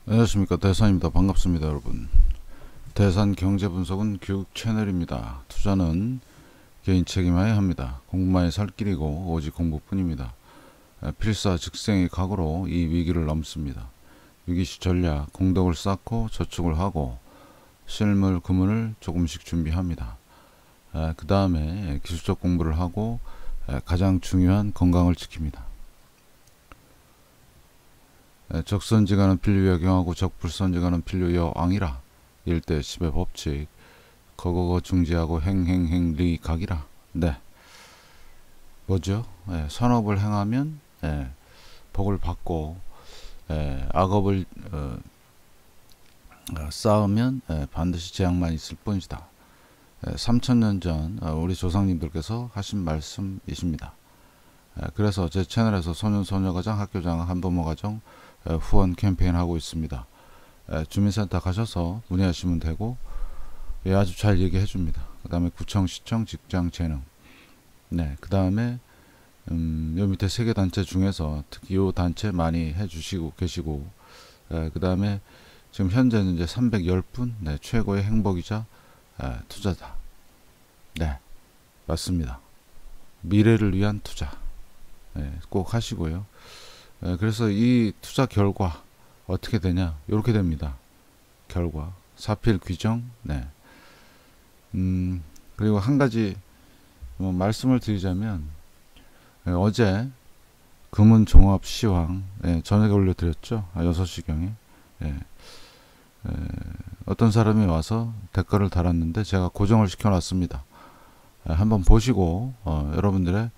안녕하십니까, 대산입니다. 반갑습니다, 여러분. 대산 경제분석은 교육 채널입니다. 투자는 개인 책임하에 합니다. 공부만이 살 길이고 오직 공부뿐입니다. 필사 즉생의 각오로 이 위기를 넘습니다. 위기시 전략, 공덕을 쌓고 저축을 하고 실물 금은을 조금씩 준비합니다. 그 다음에 기술적 공부를 하고 가장 중요한 건강을 지킵니다. 적선지가는 필요여 경하고 적불선지가는 필요여 앙이라. 일대 10의 법칙. 거거거 중지하고 행행행리 각이라. 네, 뭐죠? 선업을 행하면 복을 받고 악업을 쌓으면 반드시 재앙만 있을 뿐이다. 3000년 전 우리 조상님들께서 하신 말씀이십니다. 그래서 제 채널에서 소년소녀가정, 학교장학, 한부모가정 후원 캠페인 하고 있습니다. 주민센터 가셔서 문의하시면 되고 아주 잘 얘기해 줍니다. 그 다음에 구청, 시청, 직장, 재능. 그 다음에 요 밑에 3개 단체 중에서 특히 요 단체 많이 해주시고 계시고, 그 다음에 지금 현재는 이제 310분 최고의 행복이자 투자다. 네, 맞습니다. 미래를 위한 투자 꼭 하시고요. 그래서 이 투자 결과 어떻게 되냐, 이렇게 됩니다. 결과 사필 규정. 그리고 한 가지 말씀을 드리자면, 어제 금은 종합 시황 저녁에 올려드렸죠. 6시경에 어떤 사람이 와서 댓글을 달았는데 제가 고정을 시켜놨습니다. 한번 보시고 여러분들의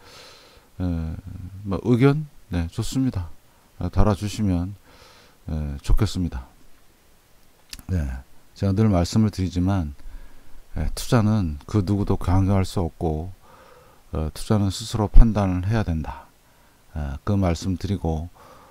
의견 좋습니다. 달아주시면 좋겠습니다. 제가 늘 말씀을 드리지만 투자는 그 누구도 강요할 수 없고 투자는 스스로 판단을 해야 된다. 그 말씀 드리고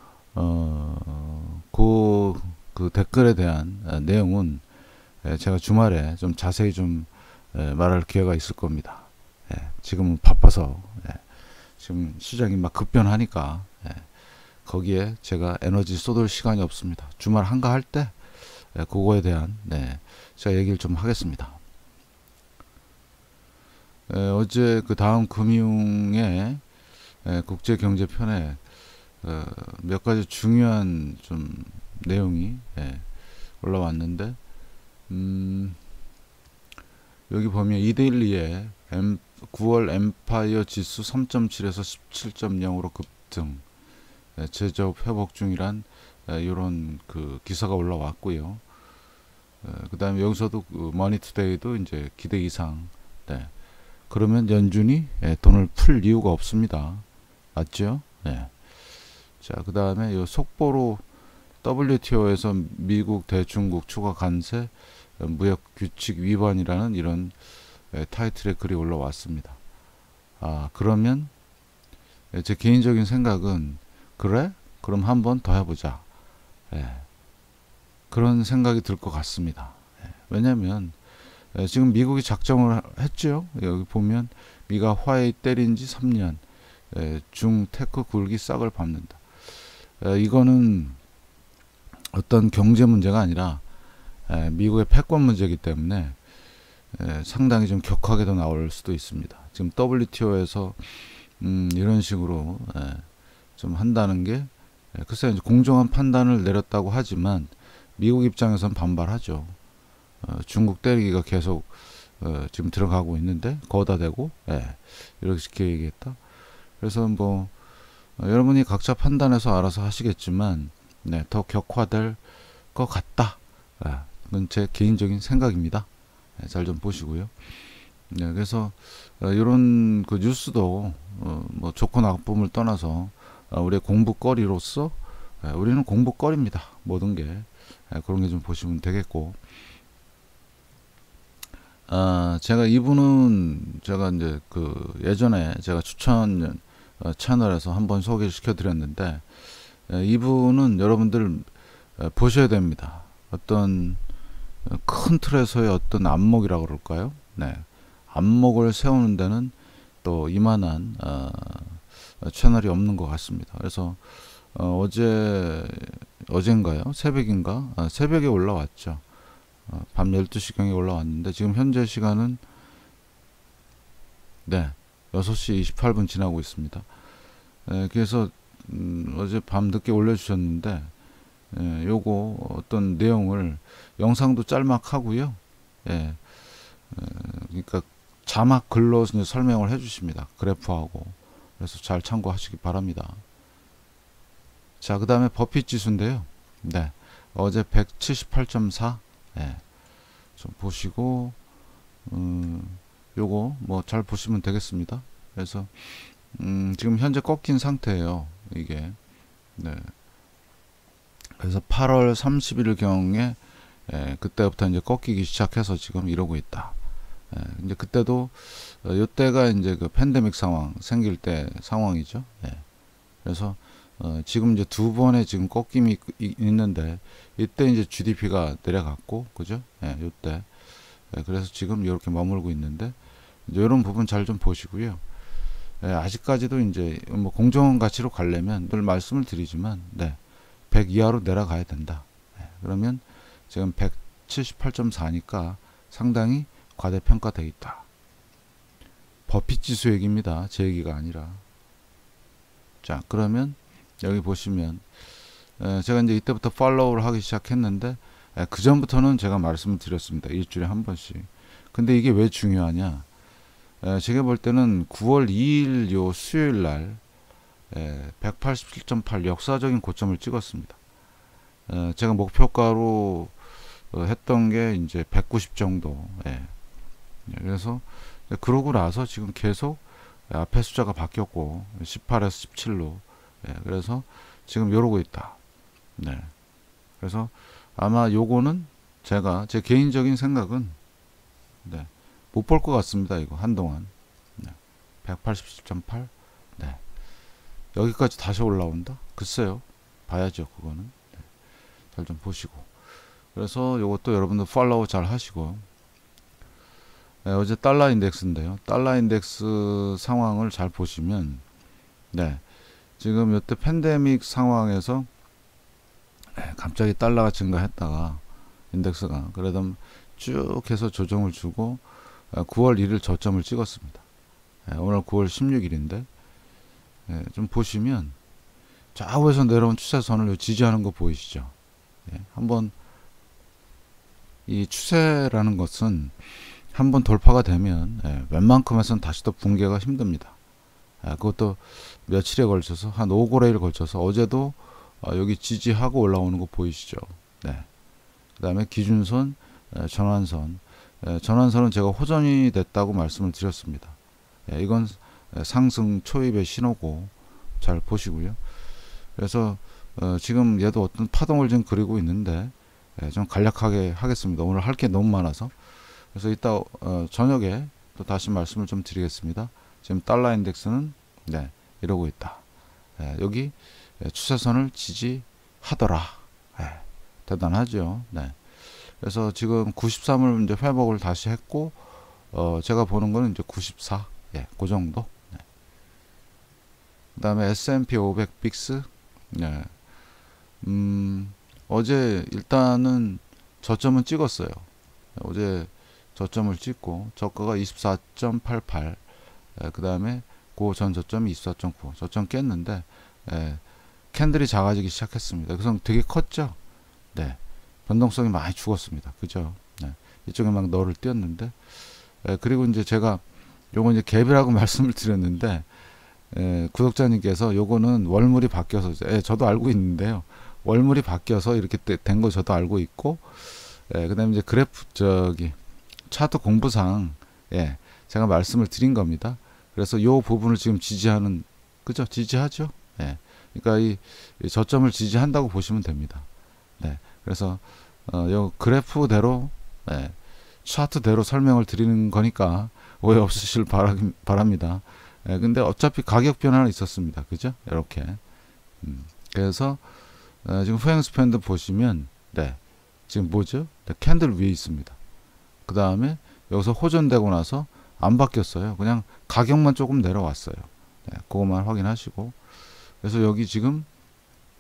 그 댓글에 대한 내용은 제가 주말에 좀 자세히 좀 말할 기회가 있을 겁니다. 지금은 바빠서 지금 시장이 막 급변하니까 거기에 제가 에너지 쏟을 시간이 없습니다. 주말 한가할 때 그거에 대한 제가 얘기를 좀 하겠습니다. 어제 그 다음 금융의 국제경제편에 몇 가지 중요한 좀 내용이 올라왔는데, 여기 보면 이데일리의 9월 엠파이어 지수 3.7에서 17.0으로 급등, 제조업 회복 중이란 이런 그 기사가 올라왔고요. 그 다음에 여기서도 그 머니투데이도 이제 기대 이상. 그러면 연준이 돈을 풀 이유가 없습니다. 맞죠? 자, 그 다음에 요 속보로 WTO에서 미국, 대중국 추가 관세 무역 규칙 위반이라는 이런 타이틀의 글이 올라왔습니다. 그러면 제 개인적인 생각은, 그래? 그럼 한 번 더 해보자. 그런 생각이 들 것 같습니다. 왜냐면 지금 미국이 작정을 했죠. 여기 보면 미가 화웨이 때린 지 3년, 중 테크 굴기 싹을 밟는다. 이거는 어떤 경제 문제가 아니라 미국의 패권 문제이기 때문에 상당히 좀 격하게도 나올 수도 있습니다. 지금 WTO에서 이런 식으로 좀 한다는 게, 글쎄 이제 공정한 판단을 내렸다고 하지만 미국 입장에선 반발하죠. 중국 때리기가 계속 지금 들어가고 있는데 거기다 대고 이렇게 얘기했다. 그래서 뭐 여러분이 각자 판단해서 알아서 하시겠지만 더 격화될 것 같다. 그건 제 개인적인 생각입니다. 잘 좀 보시고요. 그래서 이런 그 뉴스도 뭐 좋고 나쁨을 떠나서 우리의 공부거리로서 우리는 공부거리입니다. 모든 게 그런 게 좀 보시면 되겠고, 제가 이분은 제가 이제 그 예전에 제가 추천 채널에서 한번 소개시켜 드렸는데, 이분은 여러분들 보셔야 됩니다. 어떤 큰 틀에서의 어떤 안목이라고 그럴까요? 안목을 세우는 데는 또 이만한 채널이 없는 것 같습니다. 그래서 어젠가요? 새벽인가? 새벽에 올라왔죠. 밤 12시경에 올라왔는데 지금 현재 시간은 네, 6시 28분 지나고 있습니다. 그래서 어제 밤 늦게 올려주셨는데 요거 어떤 내용을 영상도 짤막하고요. 예, 그러니까 자막 글로 이제 설명을 해주십니다. 그래프하고. 그래서 잘 참고하시기 바랍니다. 자, 그 다음에 버핏 지수인데요. 네, 어제 178.4. 예, 좀 보시고 요거 뭐 잘 보시면 되겠습니다. 그래서 지금 현재 꺾인 상태예요. 이게. 네. 그래서 8월 31일 경에 그때부터 이제 꺾이기 시작해서 지금 이러고 있다. 이제 그때도 요때가 이제 그 팬데믹 상황 생길 때 상황이죠. 그래서 지금 이제 두 번의 지금 꺾임이 있는데 이때 이제 GDP가 내려갔고 그죠? 요때. 그래서 지금 이렇게 머물고 있는데 이런 부분 잘 좀 보시고요. 아직까지도 이제 뭐 공정한 가치로 가려면 늘 말씀을 드리지만 100 이하로 내려가야 된다. 그러면 지금 178.4니까 상당히 과대평가되어 있다. 버핏 지수 얘기입니다. 제 얘기가 아니라. 자, 그러면 여기 보시면 제가 이제 이때부터 팔로우를 하기 시작했는데 그 전부터는 제가 말씀을 드렸습니다. 일주일에 한 번씩. 근데 이게 왜 중요하냐? 제가 볼 때는 9월 2일 요 수요일 날 187.8 역사적인 고점을 찍었습니다. 제가 목표가로 했던 게 이제 190 정도. 그래서 그러고 나서 지금 계속 앞에 숫자가 바뀌었고 18에서 17로. 그래서 지금 이러고 있다. 그래서 아마 요거는 제가 제 개인적인 생각은 못 볼 것 같습니다. 이거 한동안 187.8 여기까지 다시 올라온다? 글쎄요. 봐야죠. 그거는. 잘 좀 보시고. 그래서 요것도 여러분들 팔로우 잘 하시고. 어제 달러 인덱스인데요. 달러 인덱스 상황을 잘 보시면 지금 요때 팬데믹 상황에서 갑자기 달러가 증가했다가 인덱스가 그러다 쭉 해서 조정을 주고 9월 1일 저점을 찍었습니다. 오늘 9월 16일인데 좀 보시면 좌우에서 내려온 추세선을 지지하는 거 보이시죠? 한번 이 추세라는 것은 한번 돌파가 되면 웬만큼에서는 다시 또 붕괴가 힘듭니다. 그것도 며칠에 걸쳐서 한 5거래일 걸쳐서 어제도 여기 지지하고 올라오는 거 보이시죠? 그 다음에 기준선, 전환선. 전환선은 제가 호전이 됐다고 말씀을 드렸습니다. 이건 상승 초입의 신호고 잘 보시고요. 그래서 지금 얘도 어떤 파동을 좀 그리고 있는데 좀 간략하게 하겠습니다. 오늘 할 게 너무 많아서. 그래서 이따 저녁에 또 다시 말씀을 좀 드리겠습니다. 지금 달러 인덱스는 이러고 있다. 여기 추세선을 지지하더라. 대단하죠. 그래서 지금 93을 이제 회복을 다시 했고 제가 보는 거는 이제 94. 그 정도. 그 다음에 S&P 500 빅스. 어제 일단은 저점은 찍었어요. 어제 저점을 찍고 저가가 24.88. 그 다음에 그 전 저점이 24.9. 저점 깼는데 캔들이 작아지기 시작했습니다. 그래서 되게 컸죠. 변동성이 많이 죽었습니다. 그죠? 이쪽에 막 너를 띄었는데 그리고 이제 제가 요거 이제 갭이라고 말씀을 드렸는데 구독자님께서 요거는 월물이 바뀌어서 저도 알고 있는데요. 월물이 바뀌어서 이렇게 된 거 저도 알고 있고 그 다음에 이제 그래프 차트 공부상 제가 말씀을 드린 겁니다. 그래서 요 부분을 지금 지지하는 그죠? 지지하죠? 그러니까 이 저점을 지지한다고 보시면 됩니다. 그래서 요 그래프대로 차트대로 설명을 드리는 거니까 오해 없으실 바랍니다. 근데 어차피 가격 변화는 있었습니다. 그죠? 이렇게. 그래서 지금 후행 스팬드 보시면 지금 뭐죠? 캔들 위에 있습니다. 그 다음에 여기서 호전되고 나서 안 바뀌었어요. 그냥 가격만 조금 내려왔어요. 그것만 확인하시고. 그래서 여기 지금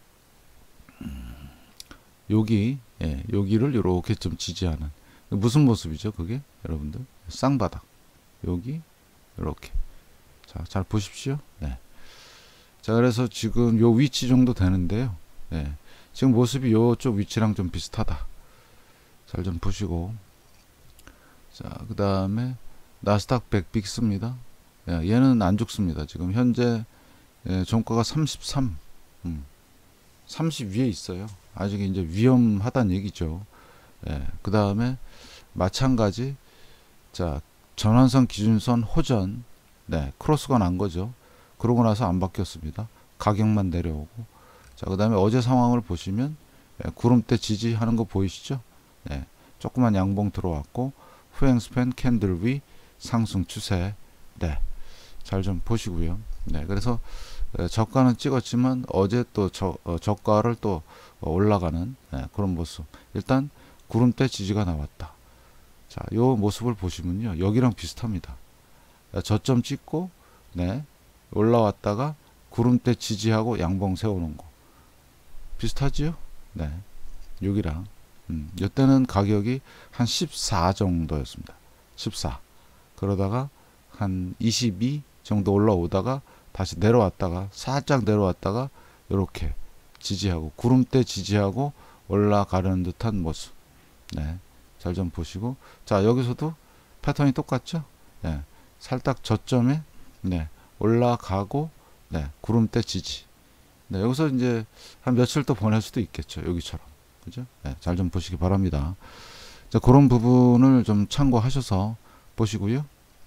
여기, 예, 여기를 이렇게 좀 지지하는 무슨 모습이죠? 그게 여러분들 쌍바닥 여기 이렇게 자, 잘 보십시오. 네. 자, 그래서 지금 요 위치 정도 되는데요. 네. 지금 모습이 요쪽 위치랑 좀 비슷하다. 잘 좀 보시고. 자, 그 다음에 나스닥 100 빅스입니다. 예, 얘는 안 죽습니다. 지금 현재 예, 종가가 33, 30 위에 있어요. 아직 이제 위험하다는 얘기죠. 예, 그 다음에 마찬가지 자 전환선 기준선 호전 네 크로스가 난 거죠. 그러고 나서 안 바뀌었습니다. 가격만 내려오고 자 그 다음에 어제 상황을 보시면 예, 구름대 지지하는 거 보이시죠? 네, 조그만 양봉 들어왔고 후행 스팬 캔들 위 상승 추세 네, 잘 좀 보시고요. 네, 그래서 저가는 찍었지만 어제 또 저가를 또 올라가는 네, 그런 모습. 일단 구름대 지지가 나왔다. 자, 요 모습을 보시면요, 여기랑 비슷합니다. 저점 찍고 네, 올라왔다가 구름대 지지하고 양봉 세우는 거 비슷하지요? 네, 여기랑 이때는 가격이 한 14 정도였습니다. 14. 그러다가 한 22 정도 올라오다가 다시 내려왔다가 살짝 내려왔다가 이렇게 지지하고 구름대 지지하고 올라가는 듯한 모습. 네, 잘 좀 보시고 자 여기서도 패턴이 똑같죠? 네, 살짝 저점에 네, 올라가고 네, 구름대 지지. 네, 여기서 이제 한 며칠 또 보낼 수도 있겠죠. 여기처럼. 그죠? 네, 잘 좀 보시기 바랍니다. 자, 그런 부분을 좀 참고하셔서 보시고요.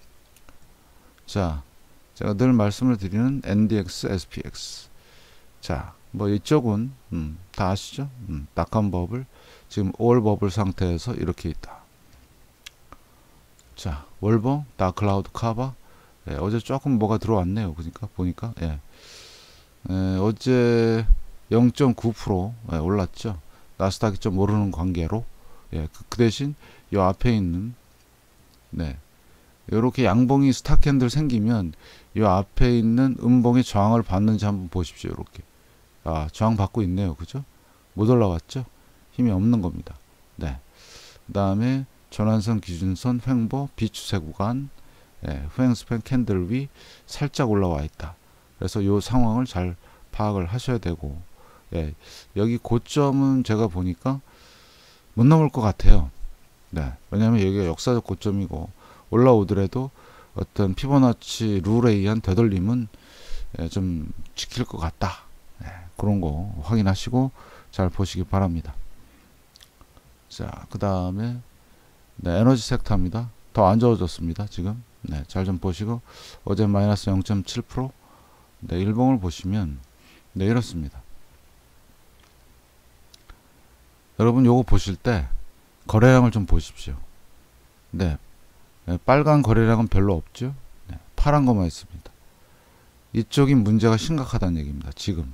자, 제가 늘 말씀을 드리는 NDX, SPX. 자, 뭐 이쪽은 다 아시죠? 낙한 버블, 지금 올 버블 상태에서 이렇게 있다. 자, 월봉, 다클라우드 카바. 예, 어제 조금 뭐가 들어왔네요. 그러니까 보니까 예. 어제 0.9% 예, 올랐죠. 나스닥이 좀 오르는 관계로 예, 그 대신 이 앞에 있는 네. 이렇게 양봉이 스탑캔들 생기면 이 앞에 있는 음봉의 저항을 받는지 한번 보십시오. 이렇게 아 저항 받고 있네요. 그죠? 못 올라왔죠? 힘이 없는 겁니다. 네. 그 다음에 전환선 기준선 횡보 비추세 구간 예, 후행스팬 캔들 위 살짝 올라와 있다. 그래서 이 상황을 잘 파악을 하셔야 되고 예, 여기 고점은 제가 보니까 못 넘을 것 같아요. 네. 왜냐하면 여기가 역사적 고점이고 올라오더라도 어떤 피보나치 룰에 의한 되돌림은 좀 지킬 것 같다. 네, 그런 거 확인하시고 잘 보시기 바랍니다. 자, 그 다음에 네, 에너지 섹터입니다. 더 안 좋아졌습니다. 지금 네, 잘 좀 보시고 어제 마이너스 0.7% 네, 일봉을 보시면 네, 이렇습니다. 여러분 요거 보실 때 거래량을 좀 보십시오. 네, 빨간 거래량은 별로 없죠. 네, 파란 것만 있습니다. 이쪽이 문제가 심각하다는 얘기입니다. 지금.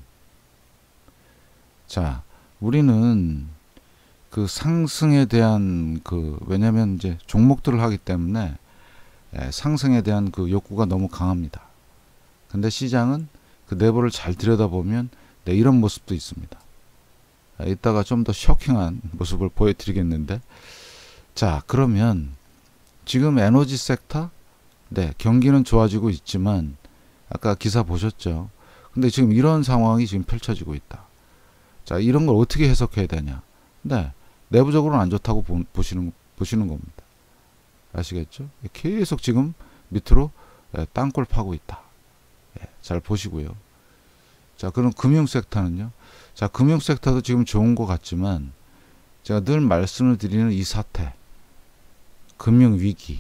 자, 우리는 그 상승에 대한 왜냐면 이제 종목들을 하기 때문에 상승에 대한 그 욕구가 너무 강합니다. 근데 시장은 그 내부를 잘 들여다보면 네, 이런 모습도 있습니다. 이따가 좀 더 쇼킹한 모습을 보여드리겠는데 자, 그러면 지금 에너지 섹터 네, 경기는 좋아지고 있지만 아까 기사 보셨죠? 근데 지금 이런 상황이 지금 펼쳐지고 있다. 자, 이런 걸 어떻게 해석해야 되냐? 네, 내부적으로는 안 좋다고 보시는 겁니다. 아시겠죠? 계속 지금 밑으로 땅굴 파고 있다. 잘 보시고요. 자, 그럼 금융 섹터는요? 자, 금융 섹터도 지금 좋은 것 같지만 제가 늘 말씀을 드리는 이 사태, 금융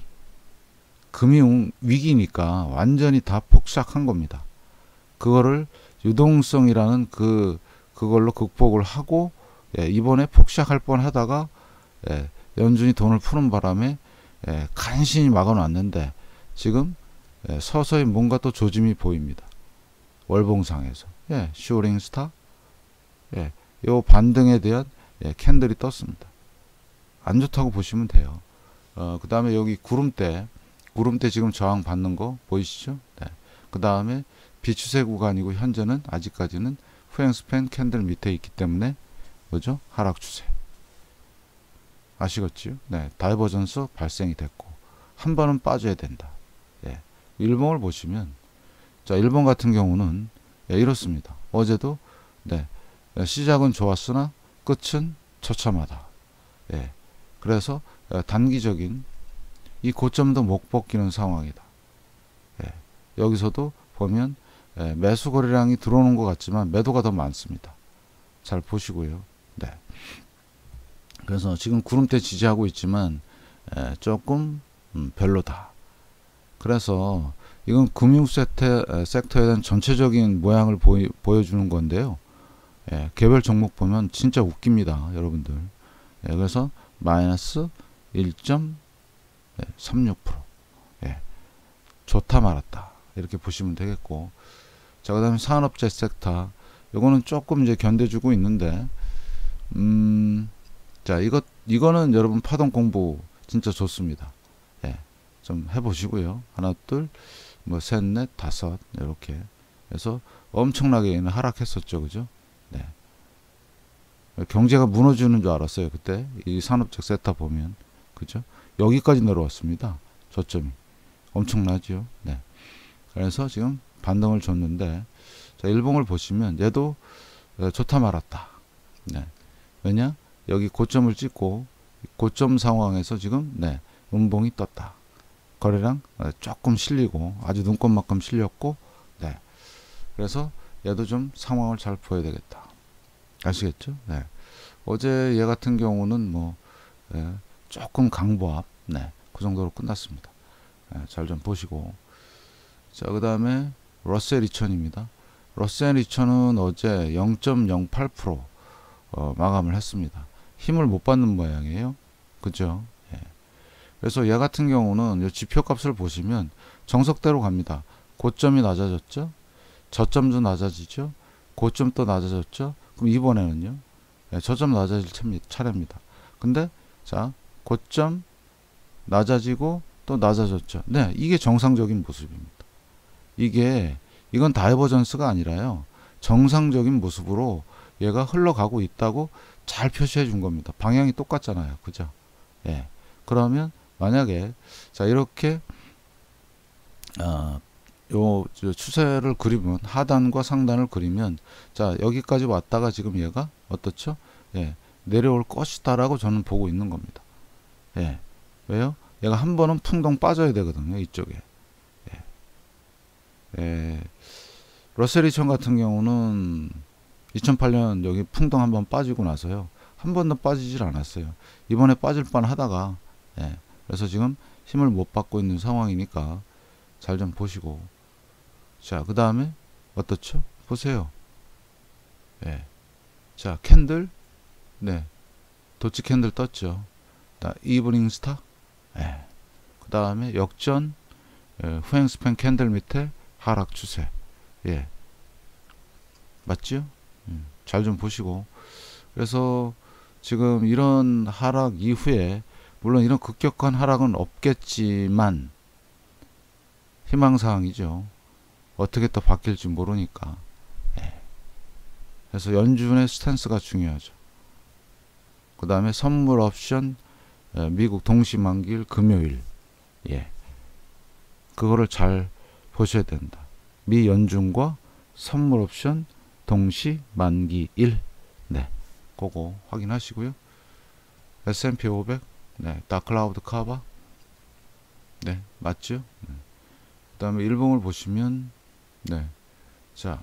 위기니까 완전히 다 폭삭한 겁니다. 그거를 유동성이라는 그걸로 극복을 하고 이번에 폭삭할 뻔하다가 연준이 돈을 푸는 바람에 간신히 막아놨는데 지금 서서히 뭔가 또 조짐이 보입니다. 월봉상에서 쇼링 스타 요 반등에 대한 캔들이 떴습니다. 안 좋다고 보시면 돼요. 그 다음에 여기 구름대 지금 저항 받는 거 보이시죠? 네. 그 다음에 비추세 구간이고 현재는 아직까지는 후행스팬 캔들 밑에 있기 때문에 그죠? 하락 추세. 아시겠지요? 네, 다이버전스 발생이 됐고 한 번은 빠져야 된다. 예. 일봉을 보시면 자, 일본 같은 경우는 예, 이렇습니다. 어제도 네, 시작은 좋았으나 끝은 처참하다. 예. 그래서 단기적인 이 고점도 못 벗기는 상황이다. 예. 여기서도 보면 매수 거래량이 들어오는 것 같지만 매도가 더 많습니다. 잘 보시고요. 네. 그래서 지금 구름대 지지하고 있지만 조금 별로다. 그래서 이건 금융 섹터에 대한 전체적인 모양을 보여주는 건데요. 개별 종목 보면 진짜 웃깁니다, 여러분들. 그래서 마이너스 1.36%. 좋다 말았다. 이렇게 보시면 되겠고. 자, 그 다음에 산업재 섹터. 요거는 조금 이제 견뎌주고 있는데, 자, 이거는 여러분 파동 공부 진짜 좋습니다. 좀 해보시고요. 하나, 둘, 뭐, 셋, 넷, 다섯, 이렇게. 그래서 엄청나게 하락했었죠. 그죠? 네. 경제가 무너지는 줄 알았어요. 그때. 이 산업적 섹터 보면. 그죠? 여기까지 내려왔습니다. 저점이. 엄청나죠. 네. 그래서 지금 반등을 줬는데, 자, 일봉을 보시면 얘도 좋다 말았다. 네. 왜냐? 여기 고점을 찍고 고점 상황에서 지금 네, 음봉이 떴다. 거래량 조금 실리고 아주 눈꽃만큼 실렸고, 네. 그래서 얘도 좀 상황을 잘 보여야 되겠다. 아시겠죠? 네. 어제 얘 같은 경우는 뭐 조금 강보합, 네, 그 정도로 끝났습니다. 잘 좀 보시고. 자, 그 다음에 러셀 2000입니다. 러셀 2000은 어제 0.08% 마감을 했습니다. 힘을 못 받는 모양이에요. 그죠? 예. 그래서 얘 같은 경우는 이 지표 값을 보시면 정석대로 갑니다. 고점이 낮아졌죠? 저점도 낮아지죠? 고점 또 낮아졌죠? 그럼 이번에는요? 예, 저점 낮아질 차례입니다. 근데 자, 고점 낮아지고 또 낮아졌죠. 네, 이게 정상적인 모습입니다. 이건 다이버전스가 아니라요. 정상적인 모습으로 얘가 흘러가고 있다고 잘 표시해 준 겁니다. 방향이 똑같잖아요. 그죠? 예. 그러면 만약에 자, 이렇게 요 추세를 그리면 하단과 상단을 그리면 자, 여기까지 왔다가 지금 얘가 어떻죠? 예. 내려올 것이다라고 저는 보고 있는 겁니다. 예. 왜요? 얘가 한 번은 풍덩 빠져야 되거든요. 이쪽에. 예. 러셀 2000 같은 경우는 2008년 여기 풍덩 한번 빠지고 나서요. 한 번도 빠지질 않았어요. 이번에 빠질 뻔 하다가, 예. 그래서 지금 힘을 못 받고 있는 상황이니까 잘 좀 보시고. 자, 그 다음에 어떻죠? 보세요. 예. 자, 캔들. 네. 도치 캔들 떴죠. 이브닝 스타. 예. 그 다음에 역전, 후행 스팬 캔들 밑에 하락 추세. 예. 맞죠? 잘 좀 보시고. 그래서 지금 이런 하락 이후에 물론 이런 급격한 하락은 없겠지만 희망사항이죠. 어떻게 또 바뀔지 모르니까. 예. 그래서 연준의 스탠스가 중요하죠. 그 다음에 선물 옵션 미국 동시만기일 금요일. 예. 그거를 잘 보셔야 된다. 미 연준과 선물 옵션 동시 만기일. 네. 그거 확인하시고요. S&P 500. 네. 다클라우드 카바. 네. 맞죠? 그 다음에 일봉을 보시면 네. 자.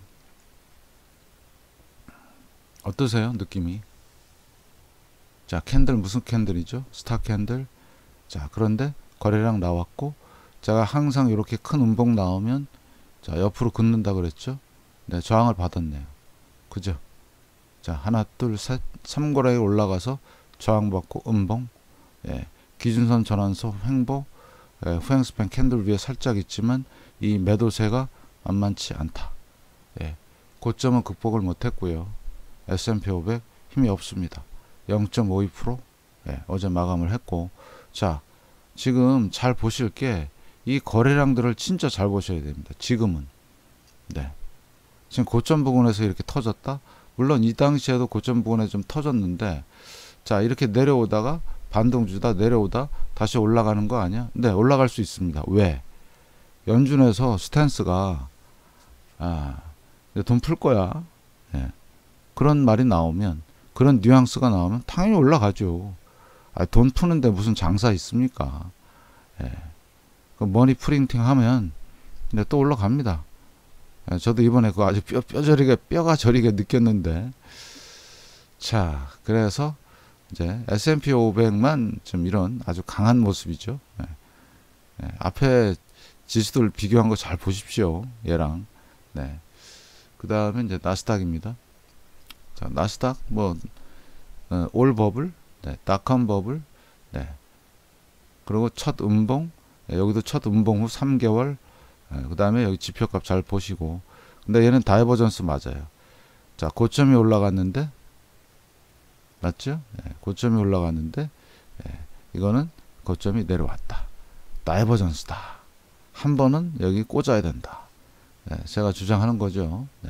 어떠세요? 느낌이? 자, 캔들 무슨 캔들이죠? 스타 캔들. 자, 그런데 거래량 나왔고 제가 항상 이렇게 큰 음봉 나오면 자, 옆으로 긋는다 그랬죠? 네, 저항을 받았네요. 그죠? 자, 하나, 둘, 셋, 3거래에 올라가서 저항받고 음봉. 예, 기준선 전환소 횡보. 예, 후행 스팬 캔들 위에 살짝 있지만 이 매도세가 만만치 않다. 예, 고점은 극복을 못했고요. S&P 500 힘이 없습니다. 0.52%. 예, 어제 마감을 했고. 자, 지금 잘 보실 게 이 거래량들을 진짜 잘 보셔야 됩니다. 지금은. 네. 지금 고점 부근에서 이렇게 터졌다. 물론 이 당시에도 고점 부근에 좀 터졌는데, 자, 이렇게 내려오다가 반등 주다 내려오다 다시 올라가는 거 아니야? 네, 올라갈 수 있습니다. 왜? 연준에서 스탠스가 돈 풀 거야. 예. 그런 말이 나오면, 그런 뉘앙스가 나오면 당연히 올라가죠. 돈 푸는데 무슨 장사 있습니까? 예. 그 머니 프린팅 하면 또 올라갑니다. 예. 저도 이번에 그거 아주 뼈가 저리게 느꼈는데, 자, 그래서 이제 S&P 500만 좀 이런 아주 강한 모습이죠. 예. 예. 앞에 지수들 비교한 거 잘 보십시오. 얘랑. 네. 그 다음에 이제 나스닥입니다. 자, 나스닥 올 버블, 네, 닷컴 버블, 네. 그리고 첫 음봉, 네, 여기도 첫 음봉 후 3개월. 네, 그 다음에 여기 지표값 잘 보시고. 근데 얘는 다이버전스 맞아요. 자, 고점이 올라갔는데, 맞죠? 네, 고점이 올라갔는데, 네, 이거는 고점이 내려왔다. 다이버전스다. 한 번은 여기 꽂아야 된다. 네, 제가 주장하는 거죠. 네.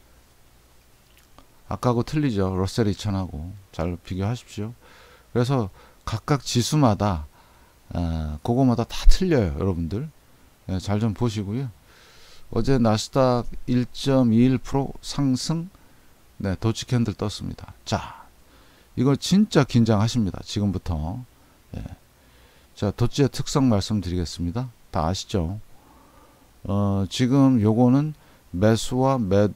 아까하고 틀리죠. 러셀 2000하고 잘 비교하십시오. 그래서 각각 지수마다 그거마다 다 틀려요. 여러분들. 네, 잘 좀 보시고요. 어제 나스닥 1.21% 상승. 네, 도치 캔들 떴습니다. 자, 이걸 진짜 긴장하십니다. 지금부터. 네. 자, 도치의 특성 말씀드리겠습니다. 다 아시죠? 지금 요거는 매수와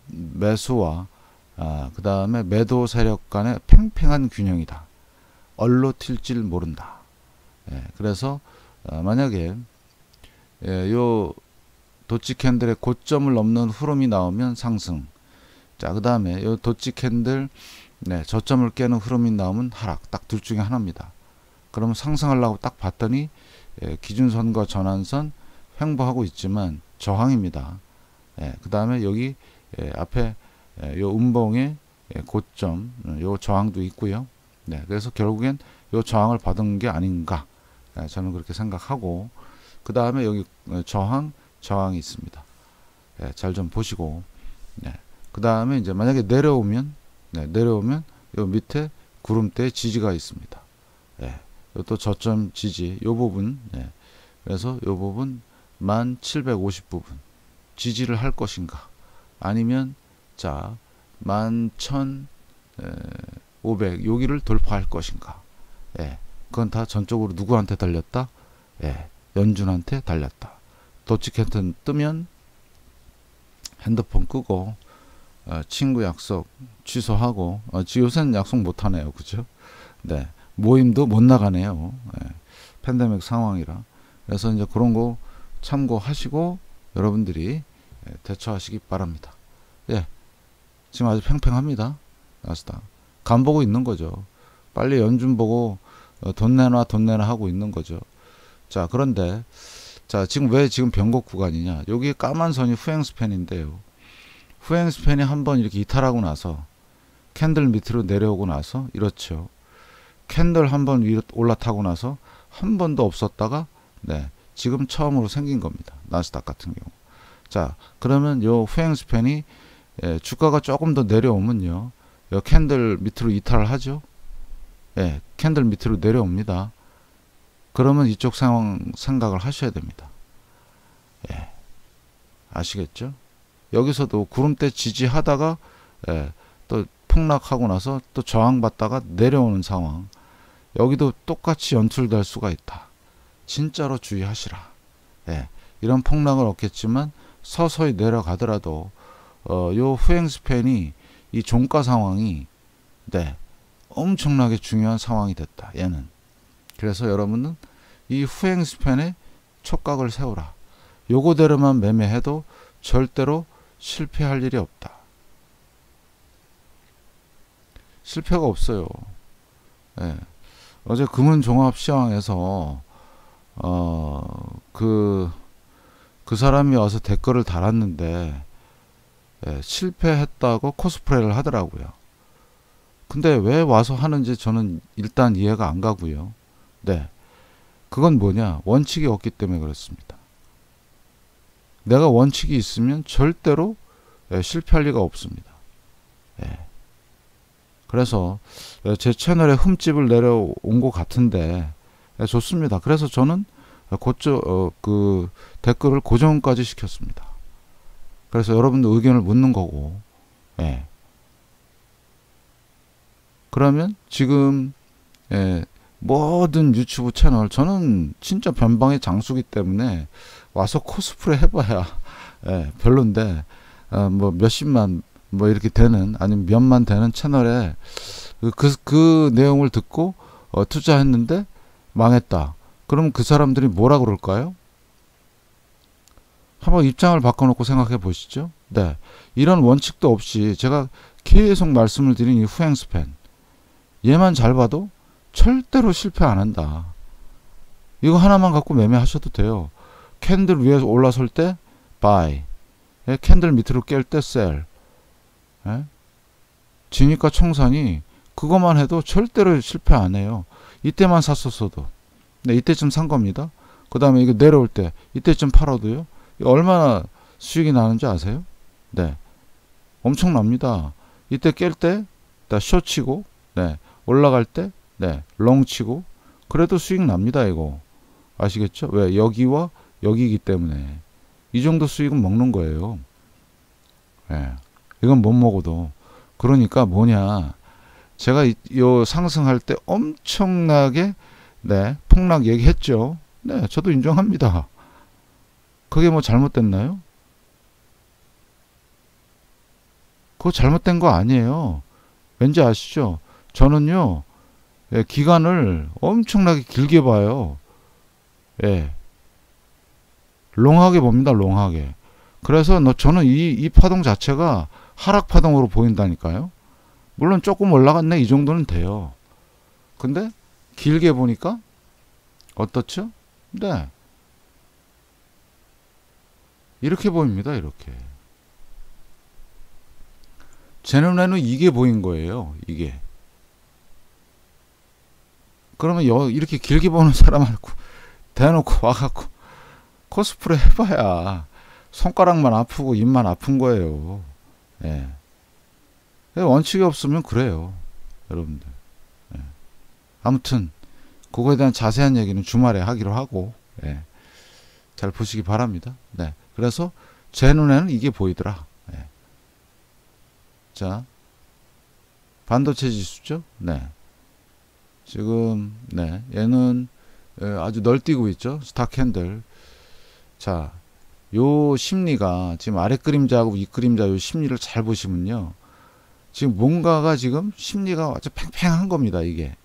그 다음에 매도 세력 간의 팽팽한 균형이다. 얼로 튈줄 모른다. 예, 그래서 만약에 요 도치 캔들의 고점을 넘는 흐름이 나오면 상승. 자, 그 다음에 요 도치 캔들 저점을 깨는 흐름이 나오면 하락. 딱 둘 중에 하나입니다. 그러면 상승하려고 딱 봤더니 기준선과 전환선 횡보하고 있지만 저항입니다. 그 다음에 여기 앞에 요 음봉의 고점, 요 저항도 있고요. 네, 그래서 결국엔 요 저항을 받은 게 아닌가, 저는 그렇게 생각하고, 그 다음에 여기 저항이 있습니다. 잘 좀 보시고, 그 다음에 이제 만약에 내려오면 요 밑에 구름대 지지가 있습니다. 또 저점 지지, 요 부분, 그래서 요 부분 1750 부분 지지를 할 것인가, 아니면 자 11500 여기를 돌파할 것인가. 그건 다 전적으로 누구한테 달렸다? 연준한테 달렸다. 도치 캔들 뜨면 핸드폰 끄고 친구 약속 취소하고, 요새는 약속 못 하네요. 그죠? 네. 모임도 못 나가네요. 팬데믹 상황이라. 그래서 이제 그런 거 참고하시고 여러분들이 대처하시기 바랍니다. 지금 아주 팽팽합니다. 나스닥. 간 보고 있는 거죠. 빨리 연준 보고 돈 내놔 하고 있는 거죠. 자, 그런데 자, 지금 왜 지금 변곡 구간이냐? 여기 까만 선이 후행 스팬인데요. 후행 스팬이 한번 이렇게 이탈하고 나서 캔들 밑으로 내려오고 나서 이렇죠. 캔들 한번 위로 올라타고 나서 한 번도 없었다가 지금 처음으로 생긴 겁니다. 나스닥 같은 경우. 자, 그러면 요 후행 스팬이 주가가 조금 더 내려오면요, 요 캔들 밑으로 이탈을 하죠. 캔들 밑으로 내려옵니다. 그러면 이쪽 상황 생각을 하셔야 됩니다. 아시겠죠? 여기서도 구름대 지지하다가 또 폭락하고 나서 또 저항받다가 내려오는 상황. 여기도 똑같이 연출될 수가 있다. 진짜로 주의하시라. 이런 폭락은 없겠지만 서서히 내려가더라도 요 후행 스팬이 이 종가 상황이 엄청나게 중요한 상황이 됐다. 얘는. 그래서 여러분은 이 후행 스팬에 촉각을 세우라. 요거대로만 매매해도 절대로 실패할 일이 없다. 실패가 없어요. 어제 금은종합시황에서 그 사람이 와서 댓글을 달았는데 실패했다고 코스프레를 하더라고요. 근데 왜 와서 하는지 저는 일단 이해가 안 가고요. 그건 뭐냐? 원칙이 없기 때문에 그렇습니다. 내가 원칙이 있으면 절대로 실패할 리가 없습니다. 그래서 제 채널에 흠집을 내려온 것 같은데 좋습니다. 그래서 저는 그 댓글을 고정까지 시켰습니다. 그래서 여러분들 의견을 묻는 거고, 예. 그러면 지금 모든 유튜브 채널, 저는 진짜 변방의 장수기 때문에 와서 코스프레 해봐야 별론데, 뭐 몇십만 뭐 이렇게 되는, 아니면 몇만 되는 채널에 그 내용을 듣고 투자했는데 망했다. 그럼 그 사람들이 뭐라 그럴까요? 한번 입장을 바꿔놓고 생각해 보시죠. 네, 이런 원칙도 없이 제가 계속 말씀을 드린 이 후행스팬, 얘만 잘 봐도 절대로 실패 안 한다. 이거 하나만 갖고 매매하셔도 돼요. 캔들 위에 올라설 때 buy, 캔들 밑으로 깰 때 sell. 지니까 청산이 그것만 해도 절대로 실패 안 해요. 이때만 샀었어도. 네, 이때쯤 산 겁니다. 그 다음에 이거 내려올 때 이때쯤 팔아도요. 얼마나 수익이 나는지 아세요? 네, 엄청납니다. 이때 깰 때 숏 치고, 네, 올라갈 때 네, 롱 치고, 그래도 수익 납니다. 이거 아시겠죠? 왜? 여기와 여기이기 때문에 이 정도 수익은 먹는 거예요. 네, 이건 못 먹어도. 그러니까 뭐냐, 제가 요 상승할 때 엄청나게 네, 폭락 얘기했죠. 네, 저도 인정합니다. 그게 뭐 잘못됐나요? 그거 잘못된 거 아니에요. 왠지 아시죠? 저는요, 기간을 엄청나게 길게 봐요. 예. 롱하게 봅니다, 롱하게. 그래서 저는 이 파동 자체가 하락 파동으로 보인다니까요. 물론 조금 올라갔네, 이 정도는 돼요. 근데 길게 보니까 어떻죠? 네, 이렇게 보입니다. 이렇게 제 눈에는 이게 보인 거예요. 이게. 그러면 이렇게 길게 보는 사람하고 대놓고 와갖고 코스프레 해봐야 손가락만 아프고 입만 아픈 거예요. 예. 원칙이 없으면 그래요, 여러분들. 예. 아무튼 그거에 대한 자세한 얘기는 주말에 하기로 하고, 예. 잘 보시기 바랍니다. 네. 그래서 제 눈에는 이게 보이더라. 예. 자, 반도체 지수죠. 네. 지금 네, 얘는 아주 널뛰고 있죠. 스탁 캔들. 자, 요 심리가 지금 아래 그림자하고 위 그림자 요 심리를 잘 보시면요, 지금 뭔가가 지금 심리가 아주 팽팽한 겁니다. 이게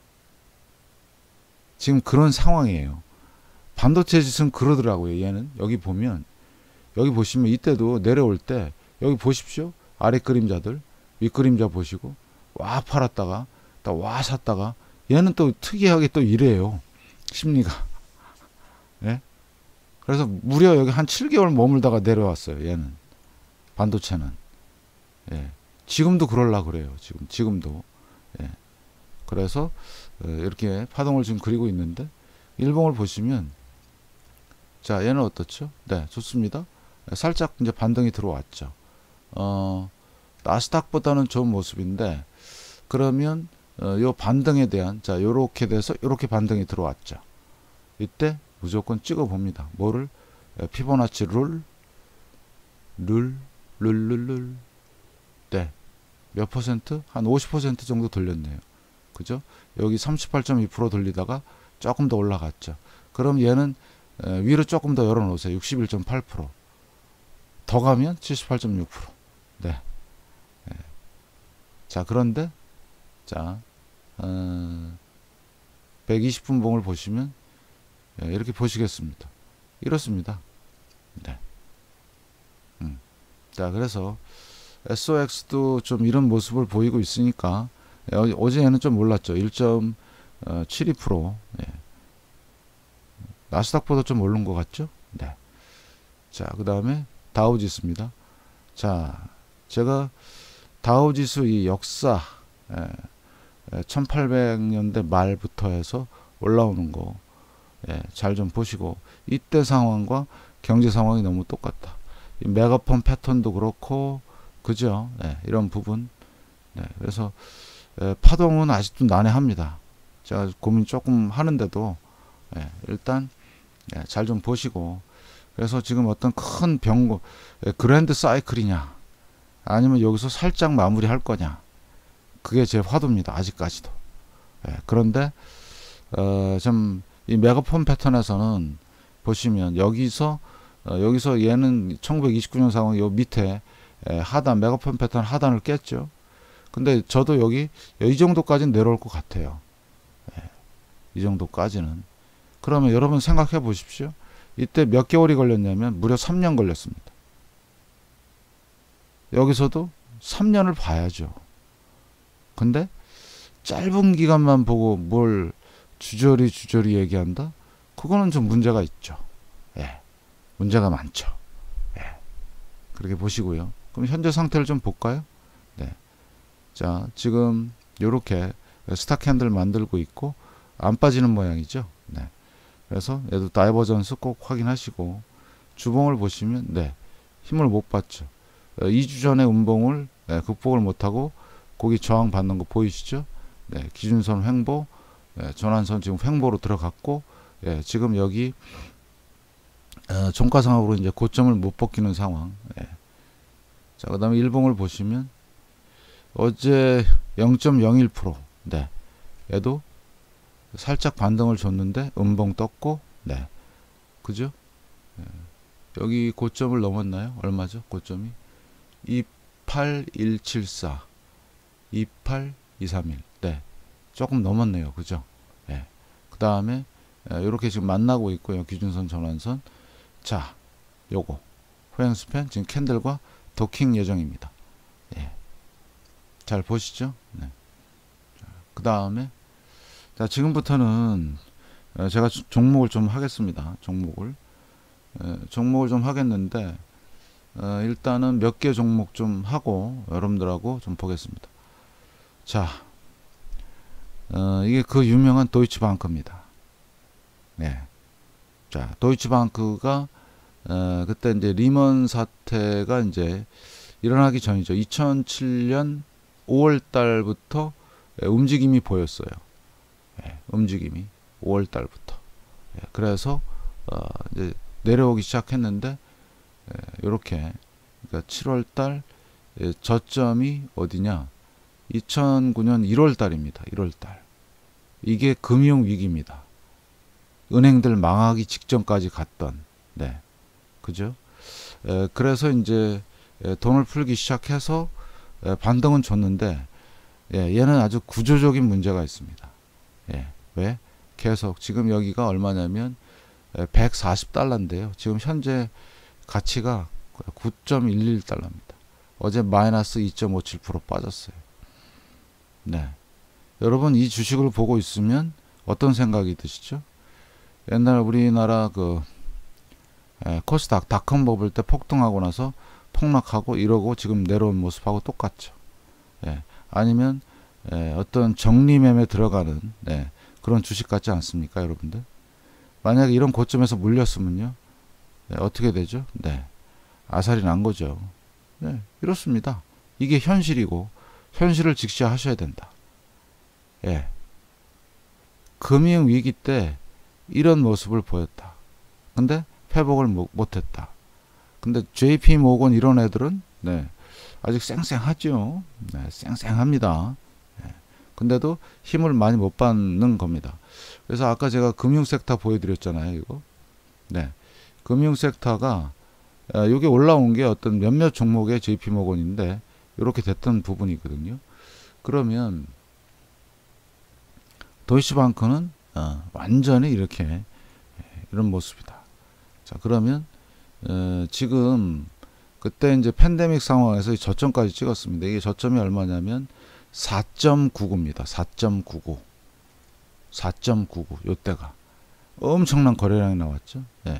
지금 그런 상황이에요. 반도체 지수는 그러더라고요. 얘는 여기 보면, 여기 보시면 이때도 내려올 때 여기 보십시오. 아래 그림자들, 위 그림자 보시고 와 팔았다가 또 와 샀다가, 얘는 또 특이하게 또 이래요, 심리가. 예? 그래서 무려 여기 한 7개월 머물다가 내려왔어요. 얘는, 반도체는. 예. 지금도 그럴라 그래요. 지금도. 예. 그래서 이렇게 파동을 지금 그리고 있는데, 일봉을 보시면, 자, 얘는 어떻죠? 네, 좋습니다. 살짝 이제 반등이 들어왔죠. 나스닥보다는 좋은 모습인데, 그러면 요 반등에 대한, 자, 요렇게 돼서 요렇게 반등이 들어왔죠. 이때 무조건 찍어 봅니다. 뭐를? 피보나치 룰. 네. 몇 퍼센트? 한 50% 정도 돌렸네요. 그죠? 여기 38.2% 돌리다가 조금 더 올라갔죠. 그럼 얘는 위로 조금 더 열어놓으세요. 61.8%. 더 가면 78.6%. 네. 자, 그런데, 자, 120분 봉을 보시면 이렇게 보시겠습니다. 이렇습니다. 네. 자, 그래서 SOX도 좀 이런 모습을 보이고 있으니까, 어제는 좀 올랐죠. 1.72%. 예. 나스닥보다 좀 오른 것 같죠? 네. 자, 그 다음에 다우지수입니다. 자, 제가 다우지수 이 역사, 1800년대 말부터 해서 올라오는 거, 잘 좀 보시고, 이때 상황과 경제 상황이 너무 똑같다. 이 메가폰 패턴도 그렇고, 그죠? 이런 부분. 네, 그래서 파동은 아직도 난해합니다. 제가 고민 조금 하는데도 일단 잘 좀 보시고, 그래서 지금 어떤 큰 변고 그랜드 사이클이냐 아니면 여기서 살짝 마무리할 거냐, 그게 제 화두입니다. 아직까지도. 그런데 좀 이 메가폰 패턴에서는 보시면 여기서 얘는 1929년 상황 요 밑에 하단 메가폰 패턴 하단을 깼죠. 근데 저도 여기 이 정도까지는 내려올 것 같아요. 이 정도까지는. 그러면 여러분 생각해 보십시오. 이때 몇 개월이 걸렸냐면 무려 3년 걸렸습니다. 여기서도 3년을 봐야죠. 근데 짧은 기간만 보고 뭘 주저리 얘기한다? 그거는 좀 문제가 있죠. 문제가 많죠. 그렇게 보시고요. 그럼 현재 상태를 좀 볼까요? 자, 지금 요렇게 스타 캔들 만들고 있고 안 빠지는 모양이죠. 그래서 얘도 다이버전스 꼭 확인하시고, 주봉을 보시면 힘을 못 받죠. 2주 전에 음봉을 극복을 못하고 거기 저항 받는 거 보이시죠? 기준선 횡보, 전환선 지금 횡보로 들어갔고, 지금 여기 종가상으로 이제 고점을 못 벗기는 상황. 자, 그 다음에 일봉을 보시면 어제 0.01%, 얘도 살짝 반등을 줬는데 음봉 떴고, 그죠? 여기 고점을 넘었나요? 얼마죠? 고점이 28174, 28231. 조금 넘었네요. 그죠? 그 다음에 이렇게 지금 만나고 있고요. 기준선 전환선. 자, 요거 호행스팬 지금 캔들과 도킹 예정입니다. 잘 보시죠? 그 다음에 자, 지금부터는 제가 종목을 좀 하겠습니다. 종목을 좀 하겠는데, 일단은 몇 개 종목 좀 하고 여러분들하고 좀 보겠습니다. 자, 이게 그 유명한 도이치방크입니다. 자, 도이치방크가 그때 이제 리먼 사태가 이제 일어나기 전이죠. 2007년 5월 달부터 움직임이 보였어요. 움직임이 5월 달부터. 그래서 이제 내려오기 시작했는데, 이렇게 그러니까 7월 달 저점이 어디냐? 2009년 1월 달입니다. 1월 달. 이게 금융 위기입니다. 은행들 망하기 직전까지 갔던. 그죠? 그래서 이제 돈을 풀기 시작해서 반등은 줬는데, 얘는 아주 구조적인 문제가 있습니다. 왜? 계속 지금 여기가 얼마냐면 140달러인데요. 지금 현재 가치가 9.11달러입니다. 어제 마이너스 2.57% 빠졌어요. 여러분 이 주식을 보고 있으면 어떤 생각이 드시죠? 옛날 우리나라 그 코스닥 닷컴 버블 때 폭등하고 나서 폭락하고 이러고 지금 내려온 모습하고 똑같죠. 아니면 어떤 정리매매 들어가는 그런 주식 같지 않습니까, 여러분들? 만약에 이런 고점에서 물렸으면요, 어떻게 되죠? 아살이 난 거죠. 이렇습니다. 이게 현실이고 현실을 직시하셔야 된다. 금융위기 때 이런 모습을 보였다. 근데 회복을 못했다. 근데 JP 모건 이런 애들은 아직 쌩쌩하죠. 쌩쌩합니다. 근데도 힘을 많이 못 받는 겁니다. 그래서 아까 제가 금융 섹터 보여드렸잖아요. 이거. 금융 섹터가 이게 올라온 게 어떤 몇몇 종목의 JP 모건인데 이렇게 됐던 부분이거든요. 그러면 도이치방크는 완전히 이렇게 이런 모습이다. 자, 그러면 지금 그때 이제 팬데믹 상황에서 저점까지 찍었습니다. 이게 저점이 얼마냐면 4.99입니다. 4.99. 4.99. 요때가 엄청난 거래량이 나왔죠.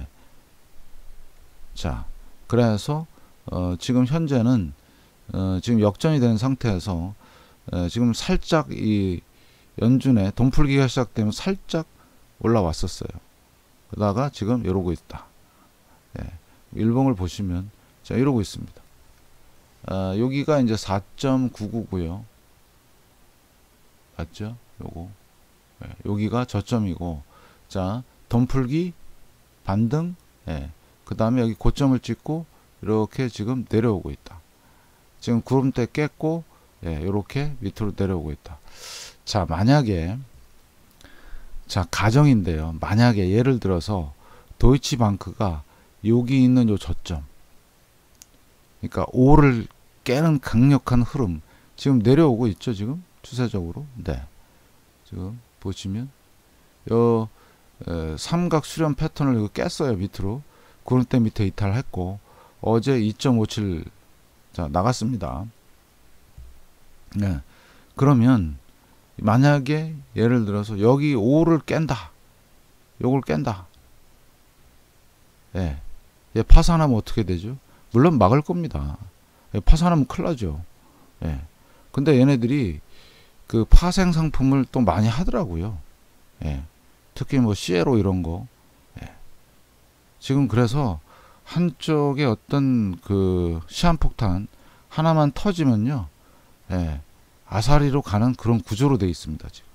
자, 그래서 지금 현재는 지금 역전이 된 상태에서 지금 살짝 이 연준에 돈 풀기가 시작되면 살짝 올라왔었어요. 그러다가 지금 이러고 있다. 일봉을 보시면 자, 이러고 있습니다. 여기가 이제 4.99고요. 맞죠? 요거. 예, 여기가 저점이고, 자, 덤풀기, 반등, 예. 그 다음에 여기 고점을 찍고, 이렇게 지금 내려오고 있다. 지금 구름대 깼고, 예, 이렇게 밑으로 내려오고 있다. 자, 만약에, 자, 가정인데요. 만약에 예를 들어서, 도이치방크가 여기 있는 요 저점, 그러니까 5를 깨는 강력한 흐름, 지금 내려오고 있죠, 지금? 추세적으로. 네. 지금 보시면, 요, 삼각 수렴 패턴을 이거 깼어요, 밑으로. 구름대 밑에 이탈했고, 어제 2.57, 자, 나갔습니다. 네. 그러면, 만약에, 예를 들어서, 여기 5를 깬다. 요걸 깬다. 예. 얘 파산하면 어떻게 되죠? 물론 막을 겁니다. 예, 파산하면 큰일 나죠. 예. 근데 얘네들이 그 파생 상품을 또 많이 하더라고요. 예. 특히 뭐 시에로 이런 거. 예. 지금 그래서 한쪽에 어떤 그 시한폭탄 하나만 터지면요. 예. 아사리로 가는 그런 구조로 되어 있습니다. 지금.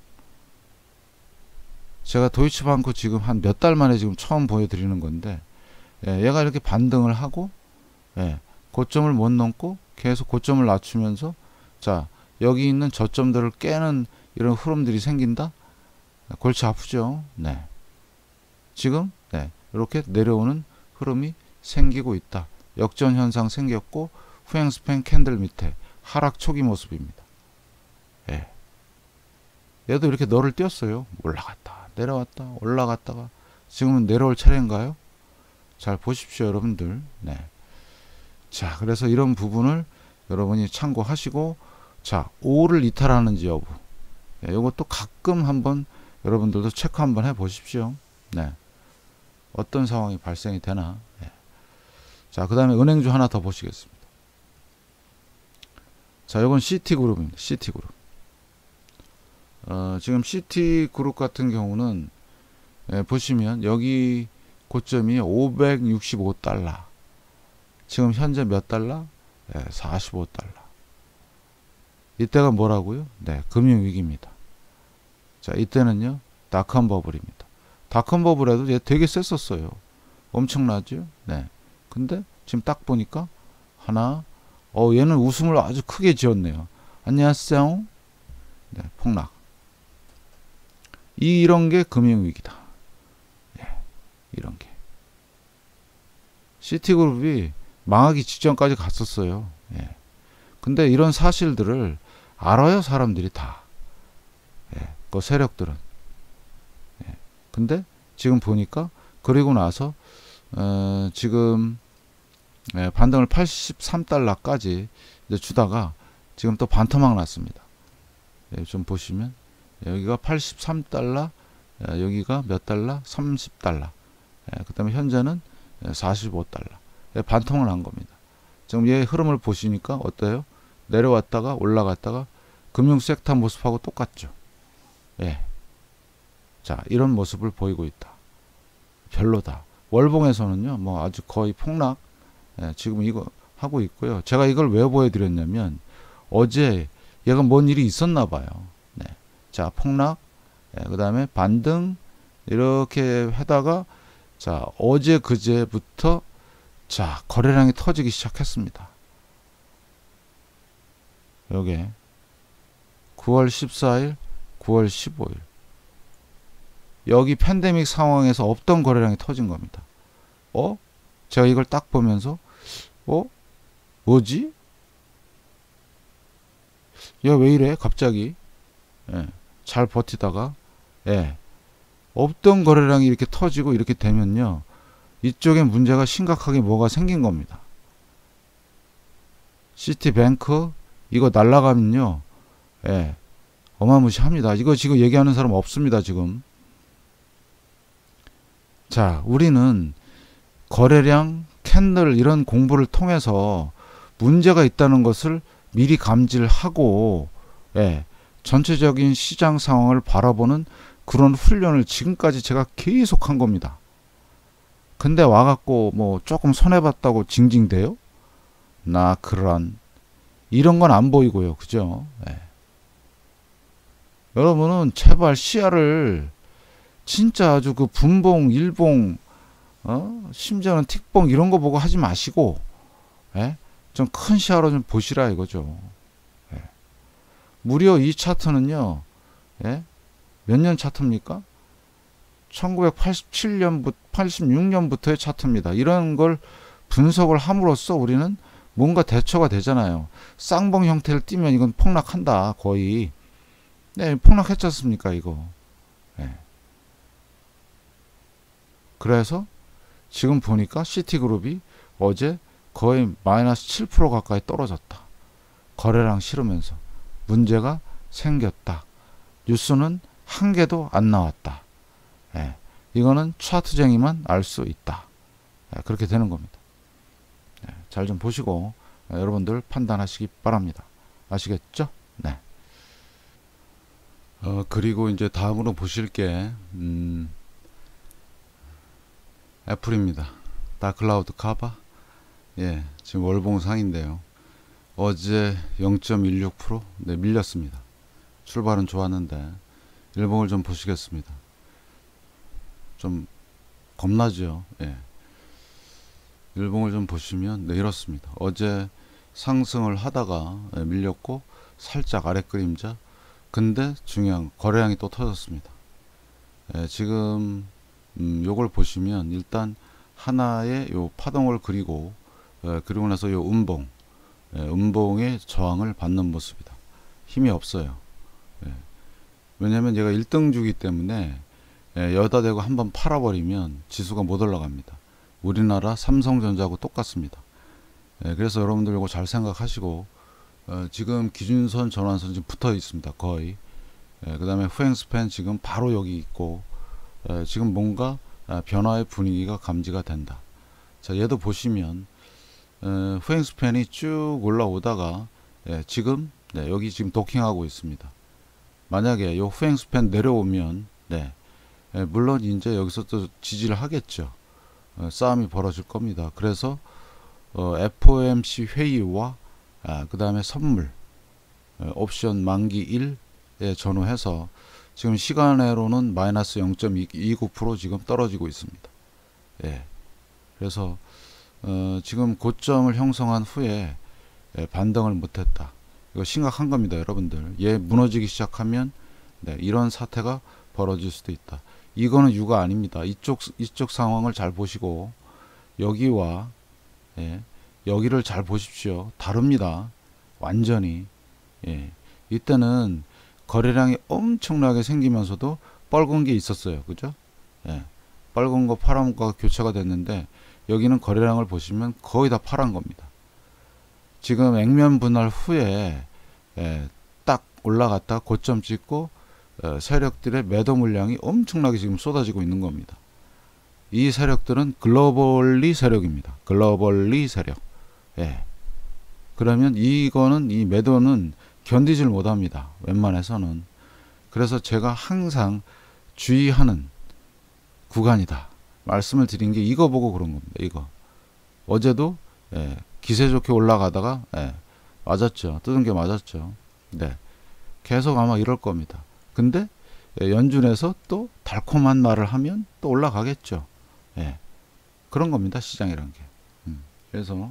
제가 도이치방크 지금 한 몇 달 만에 지금 처음 보여드리는 건데, 예, 얘가 이렇게 반등을 하고, 예, 고점을 못 넘고 계속 고점을 낮추면서, 자, 여기 있는 저점들을 깨는 이런 흐름들이 생긴다? 골치 아프죠? 네. 지금, 네, 이렇게 내려오는 흐름이 생기고 있다. 역전 현상 생겼고, 후행스팬 캔들 밑에 하락 초기 모습입니다. 예. 얘도 이렇게 너를 띄었어요. 올라갔다, 내려왔다, 올라갔다가, 지금은 내려올 차례인가요? 잘 보십시오, 여러분들. 네. 자, 그래서 이런 부분을 여러분이 참고하시고, 자, 5를 이탈하는지 여부. 네, 이것도 가끔 한번 여러분들도 체크 한번 해 보십시오. 네. 어떤 상황이 발생이 되나. 네. 자, 그 다음에 은행주 하나 더 보시겠습니다. 자, 이건 CT그룹입니다. CT그룹. 지금 CT그룹 같은 경우는, 예, 보시면 여기 고점이 565달러. 지금 현재 몇 달러? 네, 45달러. 이때가 뭐라고요? 네, 금융위기입니다. 자, 이때는요, 닷컴 버블입니다. 닷컴 버블에도 얘 되게 셌었어요. 엄청나죠? 네. 근데 지금 딱 보니까 하나, 얘는 웃음을 아주 크게 지었네요. 안녕하세요. 네, 폭락. 이런 게 금융위기다. 네, 이런 게. 시티그룹이 망하기 직전까지 갔었어요. 예. 근데 이런 사실들을 알아요, 사람들이 다. 예. 그 세력들은. 예. 근데 지금 보니까, 그리고 나서, 지금, 예, 반등을 83달러까지 이제 주다가 지금 또 반토막 났습니다. 예, 좀 보시면, 여기가 83달러, 예, 여기가 몇 달러? 30달러. 예, 그 다음에 현재는 45달러. 예, 반토막 난 겁니다. 지금 얘 흐름을 보시니까 어때요? 내려왔다가 올라갔다가 금융 섹터 모습하고 똑같죠. 예. 자, 이런 모습을 보이고 있다. 별로다. 월봉에서는요, 뭐 아주 거의 폭락, 예, 지금 이거 하고 있고요. 제가 이걸 왜 보여드렸냐면, 어제 얘가 뭔 일이 있었나 봐요. 네. 자, 폭락, 예, 그 다음에 반등, 이렇게 하다가, 자, 어제 그제부터, 자, 거래량이 터지기 시작했습니다. 요게 9월 14일, 9월 15일. 여기 팬데믹 상황에서 없던 거래량이 터진 겁니다. 제가 이걸 딱 보면서, 뭐지? 야, 왜 이래? 갑자기. 예, 잘 버티다가, 예, 없던 거래량이 이렇게 터지고 이렇게 되면요, 이쪽에 문제가 심각하게 뭐가 생긴 겁니다. 시티뱅크, 이거 날라가면요, 예, 어마무시합니다. 이거 지금 얘기하는 사람 없습니다, 지금. 자, 우리는 거래량, 캔들 이런 공부를 통해서 문제가 있다는 것을 미리 감지를 하고, 예, 전체적인 시장 상황을 바라보는 그런 훈련을 지금까지 제가 계속 한 겁니다. 근데 와갖고 뭐 조금 손해봤다고 징징대요? 나 그런 이런 건 안 보이고요. 그죠? 예. 여러분은 제발 시야를 진짜 아주 그 분봉, 일봉, 심지어는 틱봉 이런 거 보고 하지 마시고, 예? 좀 큰 시야로 좀 보시라 이거죠. 예. 무려 이 차트는요, 예? 몇 년 차트입니까? 1987년부터 86년부터의 차트입니다. 이런 걸 분석을 함으로써 우리는 뭔가 대처가 되잖아요. 쌍봉 형태를 띠면 이건 폭락한다 거의. 네, 폭락했지 않습니까 이거. 네. 그래서 지금 보니까 시티그룹이 어제 거의 마이너스 7% 가까이 떨어졌다. 거래량 싫으면서 문제가 생겼다. 뉴스는 한 개도 안 나왔다. 예, 이거는 차트쟁이만 알 수 있다. 예, 그렇게 되는 겁니다. 예, 잘 좀 보시고 여러분들 판단하시기 바랍니다. 아시겠죠? 네. 그리고 이제 다음으로 보실 게 애플입니다. 다클라우드 카바. 예, 지금 월봉상인데요. 어제 0.16% 네, 밀렸습니다. 출발은 좋았는데 일봉을 좀 보시겠습니다. 좀 겁나죠. 예. 일봉을 좀 보시면 네, 이렇습니다. 어제 상승을 하다가 밀렸고 살짝 아래 그림자. 근데 중요한 거래량이 또 터졌습니다. 예, 지금 요걸 보시면 일단 하나의 요 파동을 그리고 그리고 나서 요 음봉의 저항을 받는 모습이다. 힘이 없어요. 예. 왜냐면 얘가 1등 주기 때문에 여기다 대고 한번 팔아버리면 지수가 못 올라갑니다. 우리나라 삼성전자하고 똑같습니다. 그래서 여러분들 이거 잘 생각하시고 지금 기준선 전환선 지금 붙어 있습니다. 거의. 그 다음에 후행스팬 지금 바로 여기 있고 지금 뭔가 변화의 분위기가 감지가 된다. 자, 얘도 보시면 후행스팬이 쭉 올라오다가 지금 여기 지금 도킹하고 있습니다. 만약에 이 후행스팬 내려오면 물론 이제 여기서 또 지지를 하겠죠. 싸움이 벌어질 겁니다. 그래서 FOMC 회의와 그 다음에 선물 옵션 만기 1에 전후해서 지금 시간으로는 마이너스 0.29% 지금 떨어지고 있습니다. 예. 그래서 지금 고점을 형성한 후에 반등을 못했다. 이거 심각한 겁니다, 여러분들. 얘 무너지기 시작하면 이런 사태가 벌어질 수도 있다. 이거는 유가 아닙니다. 이쪽 상황을 잘 보시고 여기와 여기를 잘 보십시오. 다릅니다. 완전히. 이때는 거래량이 엄청나게 생기면서도 빨간 게 있었어요. 그죠? 빨간 거 파란 거 교체가 됐는데 여기는 거래량을 보시면 거의 다 파란 겁니다. 지금 액면 분할 후에 딱 올라갔다 고점 찍고 세력들의 매도 물량이 엄청나게 지금 쏟아지고 있는 겁니다. 이 세력들은 글로벌리 세력입니다. 글로벌리 세력. 그러면 이거는 이 매도는 견디질 못합니다. 웬만해서는. 그래서 제가 항상 주의하는 구간이다. 말씀을 드린 게 이거 보고 그런 겁니다. 이거. 어제도 기세 좋게 올라가다가 맞았죠. 뜯은 게 맞았죠. 계속 아마 이럴 겁니다. 근데 연준에서 또 달콤한 말을 하면 또 올라가겠죠. 그런 겁니다. 시장이란 게. 그래서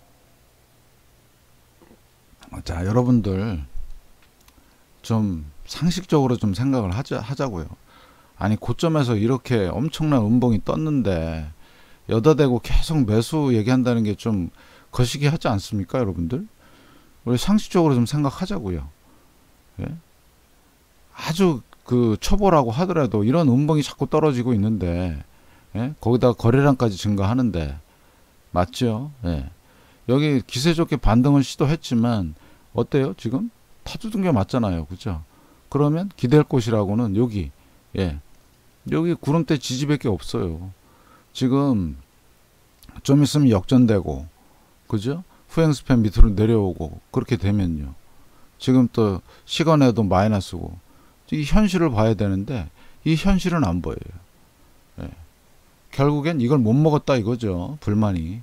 자, 여러분들 좀 상식적으로 좀 생각을 하자고요. 아니 고점에서 이렇게 엄청난 음봉이 떴는데 여다 대고 계속 매수 얘기한다는 게 좀 거시기 하지 않습니까, 여러분들? 우리 상식적으로 좀 생각하자고요. 아주 그 초보라고 하더라도 이런 음봉이 자꾸 떨어지고 있는데 거기다가 거래량까지 증가하는데 맞죠? 여기 기세 좋게 반등을 시도했지만 어때요? 지금 타두둔 게 맞잖아요. 그죠? 그러면 기댈 곳이라고는 여기 여기 구름대 지지밖에 없어요. 지금 좀 있으면 역전되고 그죠? 후행스팬 밑으로 내려오고 그렇게 되면요. 지금 또 시간에도 마이너스고 이 현실을 봐야 되는데 이 현실은 안 보여요. 결국엔 이걸 못 먹었다 이거죠. 불만이.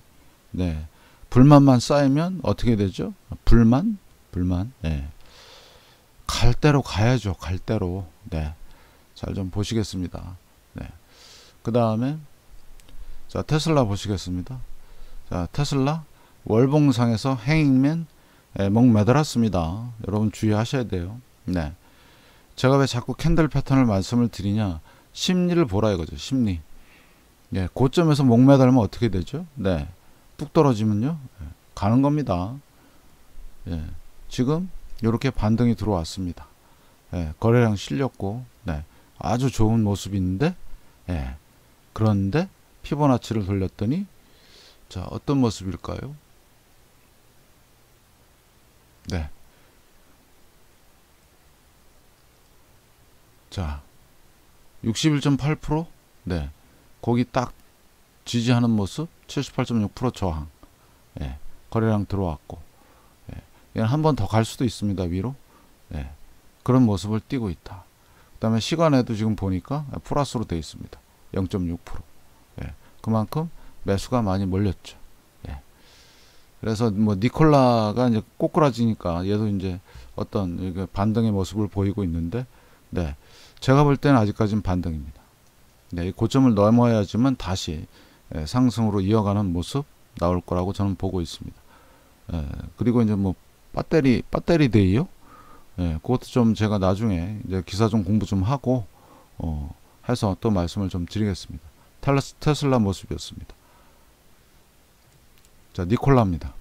불만만 쌓이면 어떻게 되죠? 불만. 갈 대로 가야죠. 갈 대로. 네. 잘 좀 보시겠습니다. 네. 그 다음에 자, 테슬라 보시겠습니다. 자, 테슬라 월봉상에서 행잉맨 목 매달았습니다. 여러분 주의하셔야 돼요. 네. 제가 왜 자꾸 캔들 패턴을 말씀을 드리냐? 심리를 보라 이거죠. 심리. 예, 고점에서 목 매달면 어떻게 되죠? 네. 뚝 떨어지면요. 가는 겁니다. 예. 지금 이렇게 반등이 들어왔습니다. 예, 거래량 실렸고, 네. 아주 좋은 모습인데, 예. 그런데 피보나치를 돌렸더니, 자, 어떤 모습일까요? 네. 자, 61.8%? 네. 거기 딱 지지하는 모습, 78.6% 저항. 예. 거래량 들어왔고, 예. 얘는 한 번 더 갈 수도 있습니다, 위로. 예. 그런 모습을 띄고 있다. 그 다음에 시간에도 지금 보니까 플러스로 되어 있습니다. 0.6%. 예. 그만큼 매수가 많이 몰렸죠. 예. 그래서 뭐 니콜라가 이제 꼬꾸라지니까 얘도 이제 어떤 반등의 모습을 보이고 있는데, 네. 제가 볼 때는 아직까지는 반등입니다. 네. 이 고점을 넘어야지만 다시 상승으로 이어가는 모습 나올 거라고 저는 보고 있습니다. 예. 그리고 이제 뭐 배터리 데이요? 예. 그것도 좀 제가 나중에 이제 기사 좀 공부 좀 하고 해서 또 말씀을 좀 드리겠습니다. 테슬라 모습이었습니다. 자, 니콜라입니다.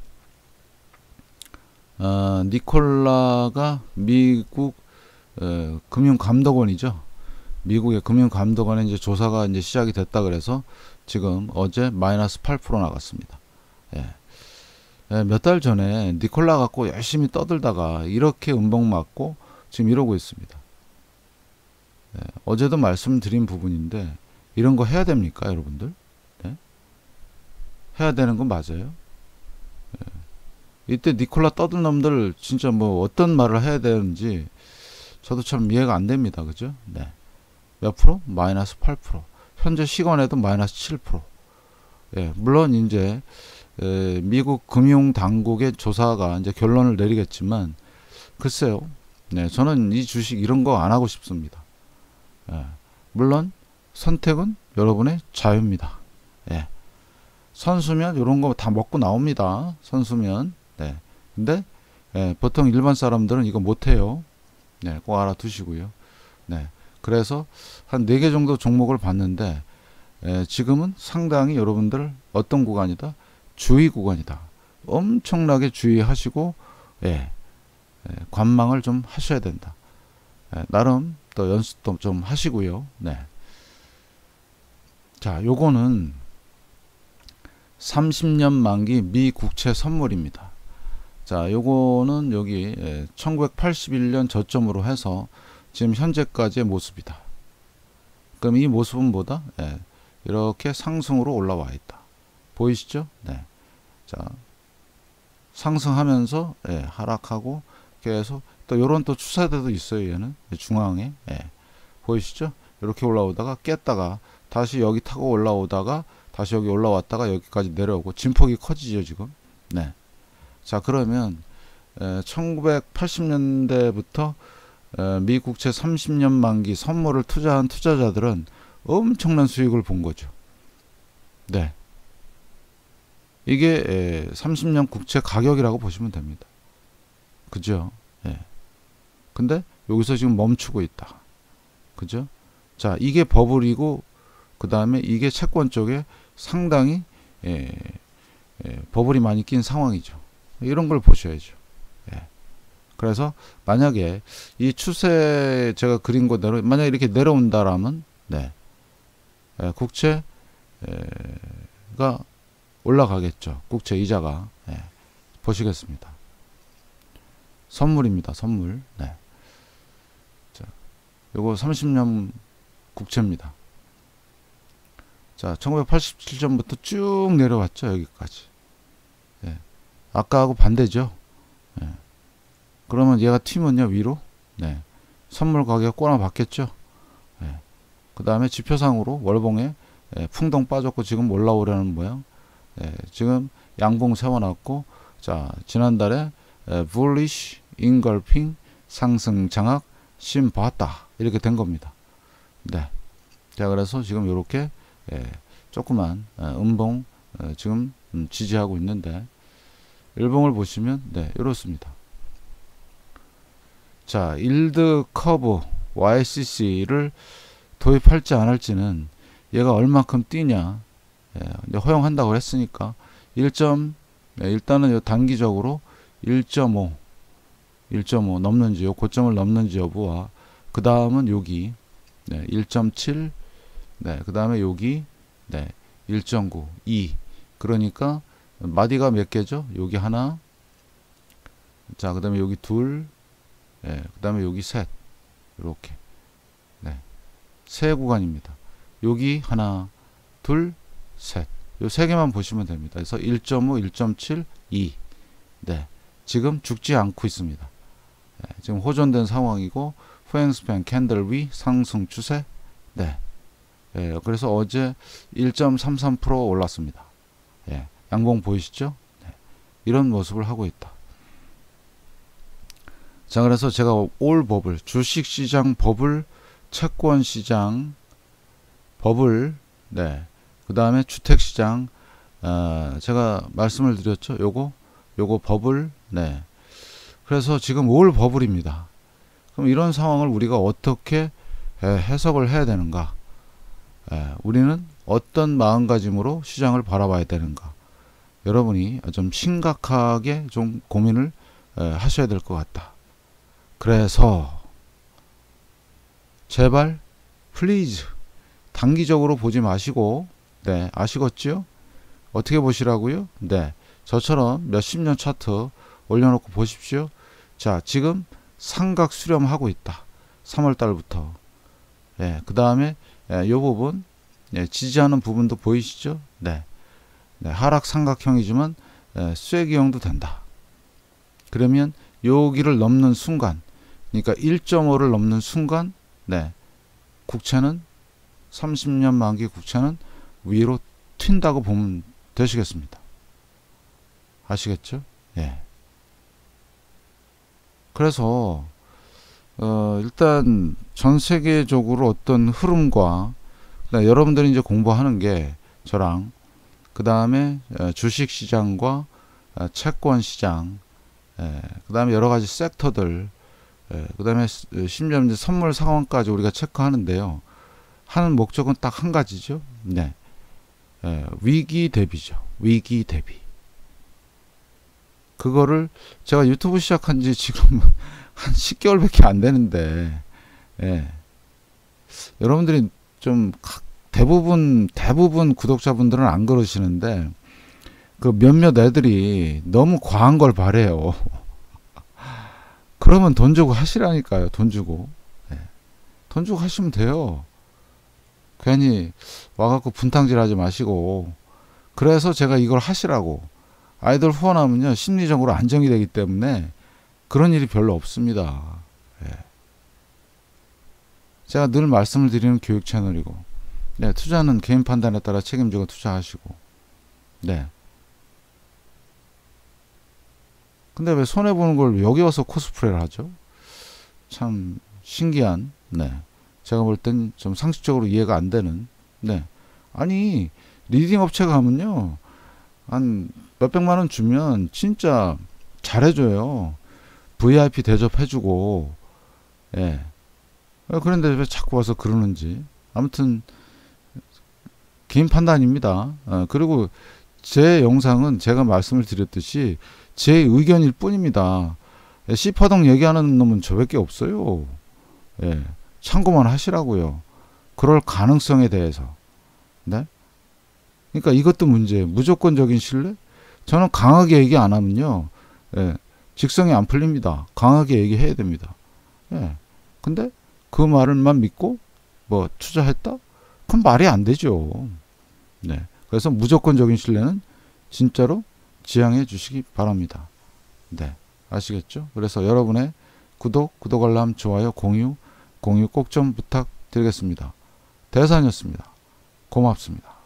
니콜라가 미국 금융감독원이죠. 미국의 금융감독원에 이제 조사가 이제 시작이 됐다 그래서 지금 어제 마이너스 8% 나갔습니다. 예. 몇 달 전에 니콜라 갖고 열심히 떠들다가 이렇게 음봉 맞고 지금 이러고 있습니다. 예. 어제도 말씀드린 부분인데 이런 거 해야 됩니까, 여러분들? 예? 해야 되는 건 맞아요. 예. 이때 니콜라 떠든 놈들 진짜 뭐 어떤 말을 해야 되는지 저도 참 이해가 안 됩니다. 그죠? 네. 몇 프로? 마이너스 8%. 현재 시간에도 마이너스 7%. 예, 물론 이제 미국 금융당국의 조사가 이제 결론을 내리겠지만 글쎄요. 네, 저는 이 주식 이런 거 안 하고 싶습니다. 예, 물론 선택은 여러분의 자유입니다. 예. 선수면 이런 거 다 먹고 나옵니다. 선수면. 네. 근데 보통 일반 사람들은 이거 못 해요. 네, 꼭 알아두시고요. 네. 그래서 한 4개 정도 종목을 봤는데 지금은 상당히 여러분들 어떤 구간이다? 주의 구간이다. 엄청나게 주의하시고 관망을 좀 하셔야 된다. 나름 또 연습도 좀 하시고요. 네. 자, 요거는 30년 만기 미 국채 선물입니다. 자, 요거는 여기 1981년 저점으로 해서 지금 현재까지의 모습이다. 그럼 이 모습은 뭐다? 이렇게 상승으로 올라와 있다. 보이시죠? 네. 자, 상승하면서 하락하고 계속 또 이런 또 추세대도 있어요. 얘는 중앙에 보이시죠? 이렇게 올라오다가 깼다가 다시 여기 타고 올라오다가 다시 여기 올라왔다가 여기까지 내려오고 진폭이 커지죠 지금. 네. 자, 그러면 1980년대부터 미국채 30년 만기 선물을 투자한 투자자들은 엄청난 수익을 본 거죠. 네. 이게 30년 국채 가격이라고 보시면 됩니다. 그죠? 예. 근데 여기서 지금 멈추고 있다. 그죠? 자, 이게 버블이고 그 다음에 이게 채권 쪽에 상당히 버블이 많이 낀 상황이죠. 이런 걸 보셔야죠. 예. 그래서 만약에 이 추세 제가 그린 거대로 만약에 이렇게 내려온다라면 네. 국채가 올라가겠죠. 국채 이자가. 보시겠습니다. 선물입니다. 선물. 네. 자, 요거 30년 국채입니다. 자, 1987년부터 쭉 내려왔죠. 여기까지. 아까하고 반대죠. 그러면 얘가 튀면요 위로. 네. 선물 가격 꼬나 받겠죠. 그 다음에 지표상으로 월봉에 풍덩 빠졌고 지금 올라오려는 모양. 지금 양봉 세워놨고, 자, 지난달에 bullish engulfing 상승 장악 심 봤다. 이렇게 된 겁니다. 네. 자, 그래서 지금 이렇게 조그만 음봉 지금 지지하고 있는데, 일봉을 보시면 네, 이렇습니다. 자, 일드 커브 YCC를 도입할지 안 할지는 얘가 얼마큼 뛰냐, 이제 허용한다고 했으니까 일단은 요 단기적으로 1.5 넘는지, 요 고점을 넘는지 여부와, 그 다음은 여기 1.7, 그 다음에 여기 1.9, 2. 그러니까 마디가 몇 개죠? 여기 하나, 자, 그 다음에 여기 둘, 그 다음에 여기 셋, 이렇게 세 구간입니다. 여기 하나, 둘, 셋, 요 세 개만 보시면 됩니다. 그래서 1.5, 1.7, 2. 지금 죽지 않고 있습니다. 지금 호전된 상황이고, 후행스팬 캔들 위 상승 추세. 그래서 어제 1.33% 올랐습니다. 양봉 보이시죠? 이런 모습을 하고 있다. 자, 그래서 제가 올 버블, 주식시장 버블, 채권시장 버블, 그 다음에 주택시장, 제가 말씀을 드렸죠. 요거 버블, 그래서 지금 올 버블입니다. 그럼 이런 상황을 우리가 어떻게 해석을 해야 되는가? 우리는 어떤 마음가짐으로 시장을 바라봐야 되는가? 여러분이 좀 심각하게 좀 고민을 하셔야 될 것 같다. 그래서 제발 플리즈 단기적으로 보지 마시고, 아시겠죠? 어떻게 보시라고요? 저처럼 몇십 년 차트 올려놓고 보십시오. 자, 지금 삼각 수렴하고 있다. 3월 달부터. 그 다음에 요 부분, 지지하는 부분도 보이시죠? 하락 삼각형이지만 쐐기형도 된다. 그러면 여기를 넘는 순간, 그러니까 1.5를 넘는 순간, 국채는 30년 만기 국채는 위로 튄다고 보면 되시겠습니다. 아시겠죠? 그래서 일단 전 세계적으로 어떤 흐름과, 여러분들이 이제 공부하는 게 저랑, 그 다음에 주식시장과 채권시장, 그 다음에 여러 가지 섹터들, 그 다음에 심지어 이제 선물 상황까지 우리가 체크하는데요. 하는 목적은 딱 한 가지죠. 위기 대비죠. 위기 대비. 그거를 제가 유튜브 시작한 지 지금 한 10개월밖에 안 되는데, 여러분들이 좀 대부분 구독자분들은 안 그러시는데, 그 몇몇 애들이 너무 과한 걸 바래요. 그러면 돈 주고 하시라니까요. 돈 주고. 돈 주고 하시면 돼요. 괜히 와갖고 분탕질 하지 마시고. 그래서 제가 이걸 하시라고. 아이들 후원하면요, 심리적으로 안정이 되기 때문에 그런 일이 별로 없습니다. 제가 늘 말씀을 드리는 교육 채널이고, 투자는 개인 판단에 따라 책임지고 투자하시고, 근데 왜 손해보는 걸 여기 와서 코스프레를 하죠? 참 신기한, 제가 볼 땐 좀 상식적으로 이해가 안 되는, 아니, 리딩 업체 가면요, 한 몇백만 원 주면 진짜 잘해줘요. VIP 대접해주고, 그런데 왜 자꾸 와서 그러는지. 아무튼, 개인 판단입니다. 그리고 제 영상은 제가 말씀을 드렸듯이 제 의견일 뿐입니다. 씨파동 얘기하는 놈은 저밖에 없어요. 참고만 하시라고요. 그럴 가능성에 대해서. 그러니까 이것도 문제예요. 무조건적인 신뢰? 저는 강하게 얘기 안 하면요, 직성이 안 풀립니다. 강하게 얘기해야 됩니다. 근데 그 말을만 믿고 뭐 투자했다? 그건 말이 안 되죠. 그래서 무조건적인 신뢰는 진짜로 지양해 주시기 바랍니다. 아시겠죠? 그래서 여러분의 구독, 알람, 좋아요, 공유 꼭 좀 부탁드리겠습니다. 대산이었습니다. 고맙습니다.